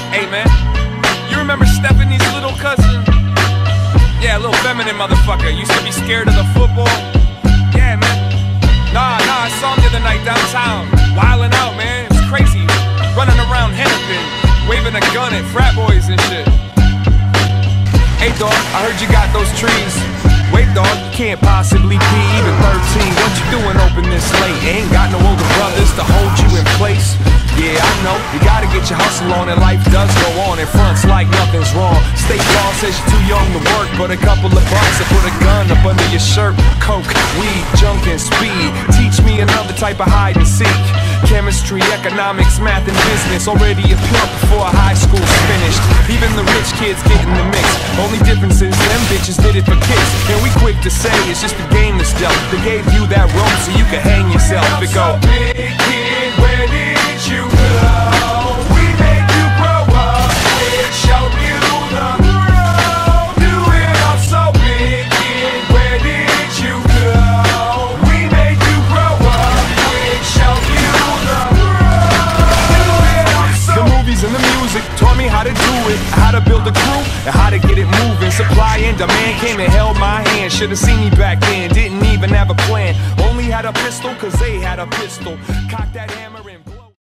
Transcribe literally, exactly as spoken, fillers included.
Hey man, you remember Stephanie's little cousin? Yeah, a little feminine motherfucker. Used to be scared of the football. Yeah, man. Nah, nah, I saw him the other night downtown, wildin' out, man. It was crazy, running around Hennepin, waving a gun at frat boys and shit. Hey dog, I heard you got those trees. Wait dog, you can't possibly be even thirteen. What you doing open this late? Ain't got no older brothers to hold you in place. Yeah, I know, you gotta get your hustle on and life does go on. And fronts like nothing's wrong. State law says you're too young to work, but a couple of bucks to put a gun up under your shirt. Coke, weed, junk and speed. Teach me another type of hide and seek. Chemistry, economics, math and business. Already a plump before high school's finished. Even the rich kids get in the mix. Only difference is them bitches did it for kicks. And we quick to say it's just a game that's dealt. They gave you that rope so you could hang yourself. It go, big kid, where did you go? We made you grow up, we showed you the road. Do it all so big kid, where did you go? We made you grow up, we showed you the road. Do it all so. The movies and the music taught me how to do it, how to build a crew and how to get it moving. Supply and demand came and held my hand. Should've seen me back then, didn't even have a plan. Only had a pistol cause they had a pistol. Cocked that hammer and